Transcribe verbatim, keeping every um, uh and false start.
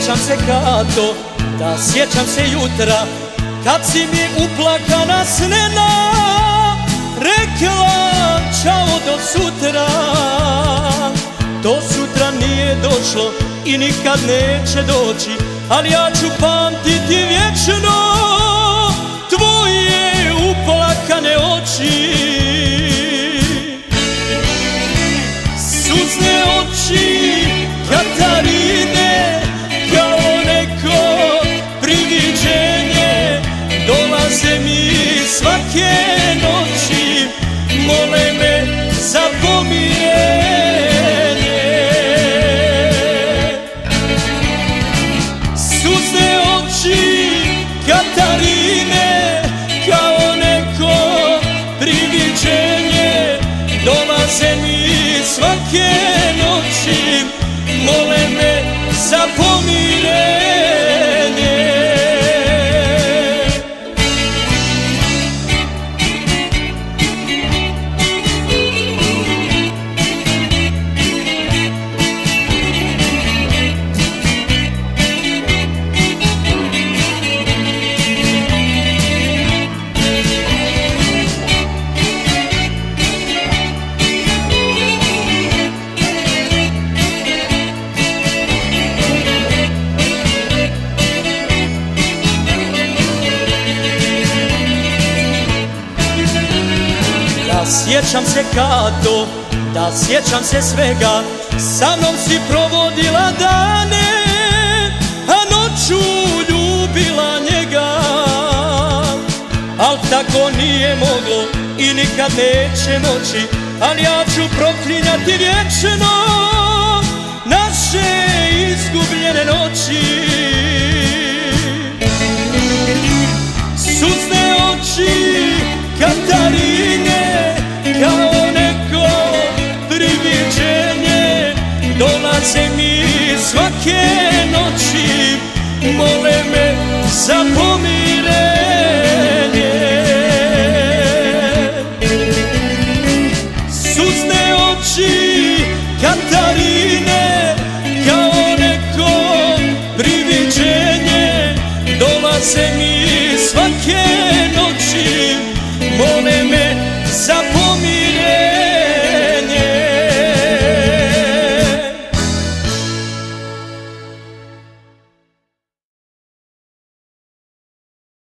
sjećam se Kato, da sjećam se jutra, kad si mi uplakana snena rekla čao do sutra. Do sutra nije došlo i nikad neće doći, ali ja ću pamtiti vječno tvoje uplakane oči. Suzne oči Katarine, kao neko priviđenje, dolaze mi svake noći, mole me za pomirenje. Suzne oči Katarine, kao neko priviđenje, dolaze mi svake noći, mole me za pomirenje. Sjećam se Kato, da sjećam se svega, sa mnom si provodila dane, a noću ljubila njega. Al tako nije moglo i nikad neće moći, ali ja ću proklinjati vječno naše izgubljene noći. Suzne oči Katarine, kao neko priviđenje, dolaze mi svake noći, mole me za pomirenje. Suzne oči Katarine, kao neko priviđenje, dolaze mi